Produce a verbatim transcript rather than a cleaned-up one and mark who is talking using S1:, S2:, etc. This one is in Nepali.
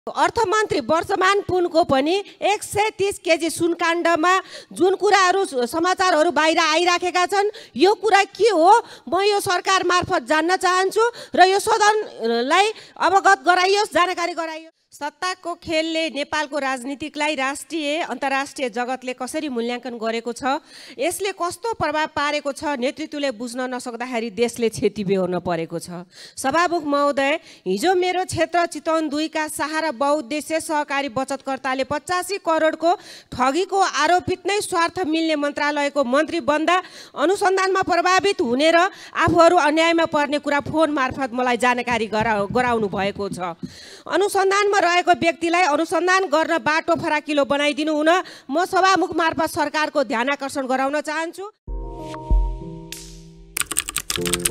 S1: अर्थमन्त्री वर्षमान पुनको पनि एक सय तीस केजी सुनकाण्डमा जुन कुराहरू समाचारहरू बाहिर आइराखेका छन् यो कुरा के हो म यो सरकार मार्फत जान्न चाहन्छु र यो सदनलाई अवगत गराइयोस्, जानकारी गराइयोस्। सत्ताको खेलले नेपालको राजनीतिकलाई राष्ट्रिय अन्तर्राष्ट्रिय जगतले कसरी मूल्याङ्कन गरेको छ, यसले कस्तो प्रभाव पारेको छ नेतृत्वले बुझ्न नसक्दाखेरि देशले क्षति बेहोर्न परेको छ। सभामुख महोदय, हिजो मेरो क्षेत्र चितवन दुई का सहारा बहुउद्देश्य सहकारी बचतकर्ताले पचासी करोडको ठगीको आरोपित नै स्वार्थ मिल्ने मन्त्रालयको मन्त्री बन्दा अनुसन्धानमा प्रभावित हुने र आफूहरू अन्यायमा पर्ने कुरा फोन मार्फत मलाई जानकारी गराउनु भएको छ। अनुसन्धानमा रहेको व्यक्तिलाई अनुसन्धान गर्न बाटो फराकिलो बनाइदिनु हुन म सभामुख मार्फत सरकारको ध्यान आकर्षण गराउन चाहन्छु।